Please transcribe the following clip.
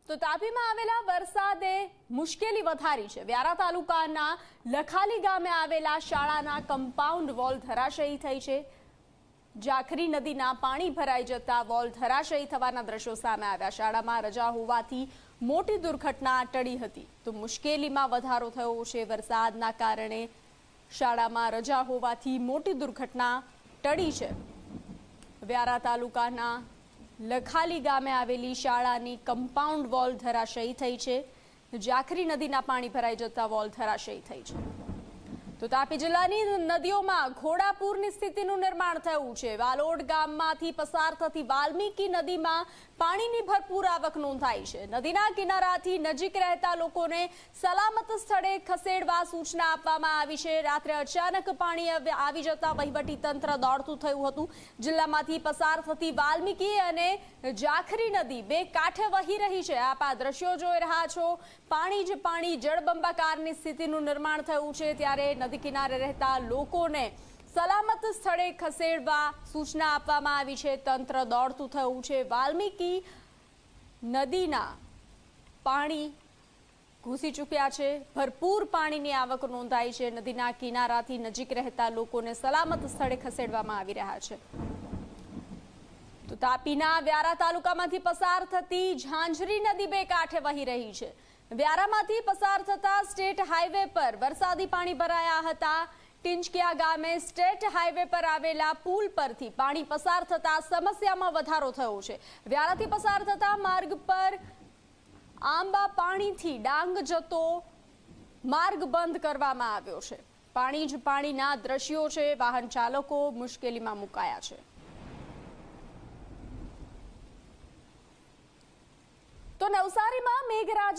તો તાપીમાં આવેલા વરસાદે મુશ્કેલી વધારી છે। વ્યારા તાલુકાના લખાલી ગામે આવેલા શાળાના કમ્પાઉન્ડ વોલ ધરાશયી થઈ છે। જાખરી નદીના પાણી ભરાઈ જતા વોલ ધરાશયી થવાના દ્રશ્યો સામે આવ્યા। શાળામાં રજા હોવાથી મોટી દુર્ઘટના ટળી હતી તો મુશ્કેલીમાં વધારો થયો છે। વરસાદના કારણે શાળામાં રજા હોવાથી મોટી દુર્ઘટના ટળી છે। વ્યારા તાલુકાના લખાલી ગામે આવેલી શાળાની કમ્પાઉન્ડ વોલ ધરાશયી થઈ છે। જાખરી નદીના પાણી ભરાઈ જતા વોલ ધરાશયી થઈ છે। તો તાપી જિલ્લાની નદીઓમાં ઘોડાપૂરની સ્થિતિનું નિર્માણ થયું છે। વાલોડ ગામમાંથી પસાર થતી વાલ્મીકી નદીમાં પાણીની ભરપૂર આવક નોંધાઈ છે। નદીના કિનારાથી નજીક રહેતા લોકોને સલામત સ્થળે ખસેડવા સૂચના આપવામાં આવી છે। રાત્રે અચાનક પાણી આવી જતા વહીવટી તંત્ર દોડતું થયું હતું। જિલ્લામાંથી પસાર થતી વાલ્મીકી અને જાખરી નદી બે કાંઠે વહી રહી છે। આપ આ દ્રશ્યો જોઈ રહ્યા છો। પાણી જ પાણી, જળબંબાકારની સ્થિતિનું નિર્માણ થયું છે। ત્યારે નદી કિનારે રહેતા લોકોને સલામત સ્થળે ખસેડવા સૂચના આપવામાં આવી છે। તંત્ર દોડતું થયું છે। વાલ્મીકી નદીના પાણી ઘૂસી ચૂક્યા છે। ભરપૂર પાણીની આવક નોંધાઈ છે। નદીના કિનારાથી નજીક રહેતા લોકોને સલામત સ્થળે ખસેડવામાં આવી રહ્યા છે। તો તાપીના વ્યારા તાલુકામાંથી પસાર થતી ઝાંઝરી નદી બે કાંઠે વહી રહી છે। વ્યારામાંથી પસાર થતા સ્ટેટ હાઈવે પર વરસાદી પાણી ભરાયા હતા। ટિંચકિયા ગામે સ્ટેટ હાઈવે પર આવેલા પુલ પરથી પાણી પસાર થતા સમસ્યામાં વધારો થયો છે। વ્યારાથી પસાર થતા માર્ગ પર આંબા પાણીથી ડાંગ જતો માર્ગ બંધ કરવામાં આવ્યો છે। પાણી જ પાણીના દ્રશ્યો છે। વાહન ચાલકો મુશ્કેલીમાં મુકાયા છે। તો નવસારીમાં મેઘરાજ